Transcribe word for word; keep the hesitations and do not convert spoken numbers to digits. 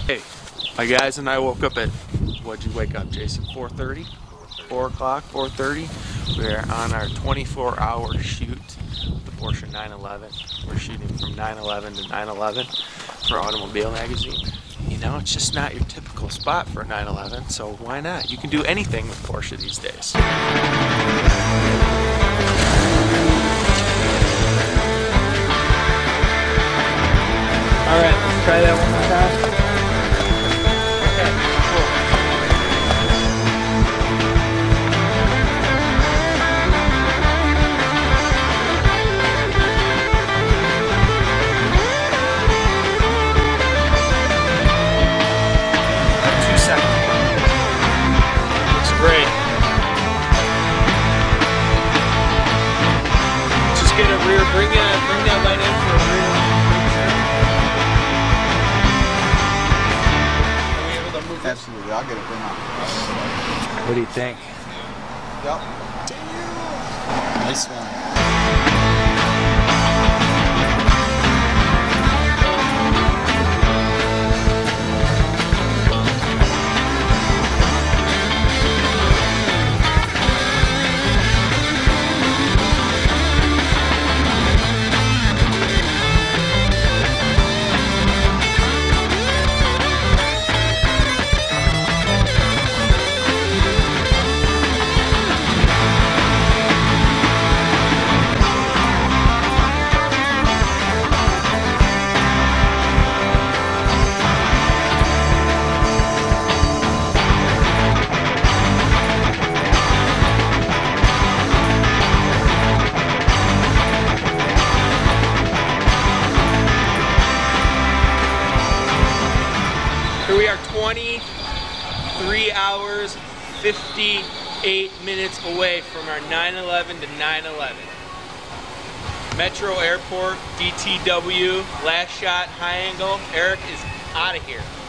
Hey, my guys and I woke up at, what'd you wake up, Jason? four thirty? four o'clock, four thirty. We're on our twenty-four hour shoot with the Porsche nine eleven. We're shooting from nine eleven to nine eleven for Automobile Magazine. You know, it's just not your typical spot for a nine eleven, so why not? You can do anything with Porsche these days. Alright, let's try that one more time. Great. Just get a rear, bring that, bring that light in for a rear. Are we able to move this? Absolutely, I'll get it bring on. What do you think? Yep. Nice one. Here we are twenty-three hours, fifty-eight minutes away from our nine eleven to nine eleven. Metro Airport, D T W, last shot, high angle. Eric is out of here.